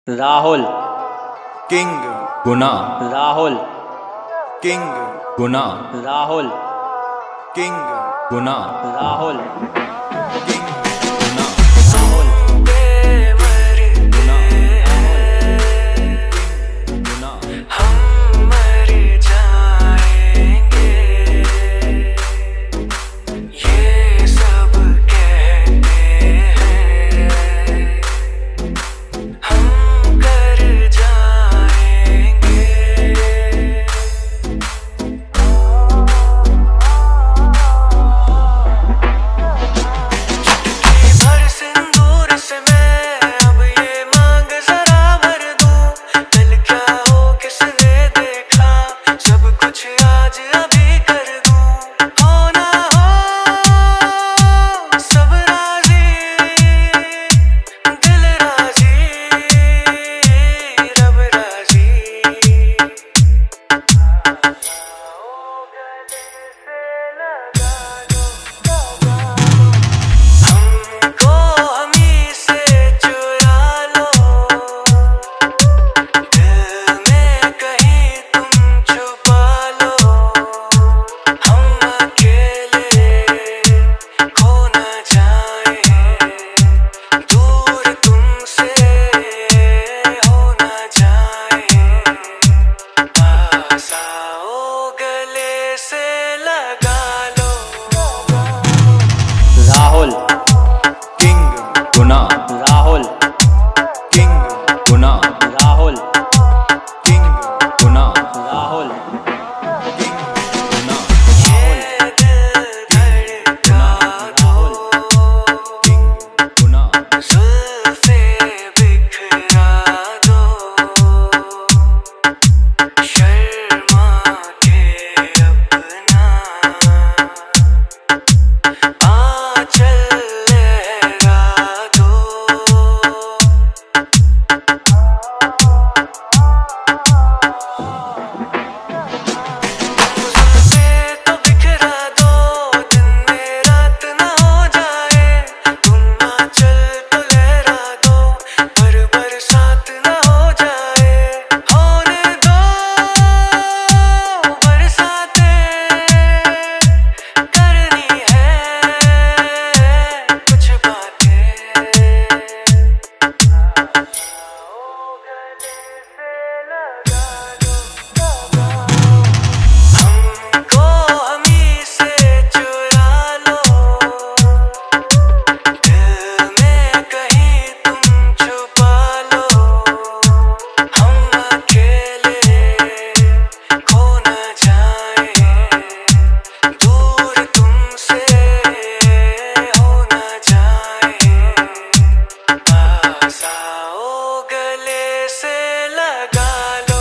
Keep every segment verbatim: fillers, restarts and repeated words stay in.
Rahul king Guna Rahul king Guna Rahul king Guna Rahul king Guna Rahul Guna Guna हम मर जाएंगे, ये सब कहते हैं, हम कर जाएंगे। चुटकी भर सिंदूर से मैं अब ये मांग जरा भर दूं, कल क्या हो किसने देखा, सब कुछ आज अभी कर दूं। हो ना हो सब राजी, दिल राजी, रब राजी। आओ गले से लगा लो, हमको हमी से चुरा लो, दिल में कहीं तुम छुपा लो, हम अकेले खो न जाएं, दूर तुमसे हो न जाएं, पास आओ गले से लगा लो। Rahul king Guna Rahul king Guna Rahul king Guna Rahul king Guna ये दिल धड़का दो, किंग गुना जुल्फे बिखरा दो, शर्मा के अपना आंचल लहरा दो। जुल्फे तो बिखरा दो, दिन में रात ना हो जाए, तुम आंचल तो लहरा दो, पर बरसात ना हो जाए। होने दो बरसातें, करनी है कुछ बातें। आओ गले से लगा लो, हमको हमी से चुरा लो, दिल में कहीं तुम छुपा लो, हम अकेले खो न जाएं, दूर तुमसे हो न जाएं, पास आओ गले से लगा लो।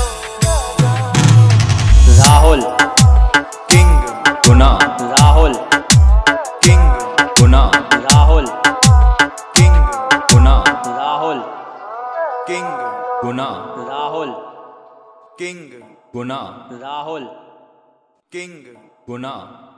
Rahul king Guna Rahul king Guna Rahul king Guna Rahul king Guna Rahul king Guna Rahul king गुना